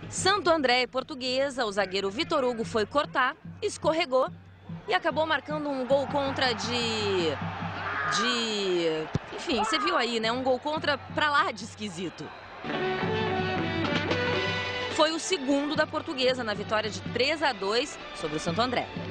Santo André e Portuguesa, o zagueiro Vitor Hugo foi cortar, escorregou e acabou marcando um gol contra enfim, você viu aí, né? Um gol contra pra lá de esquisito. Foi o segundo da Portuguesa na vitória de 3-2 sobre o Santo André.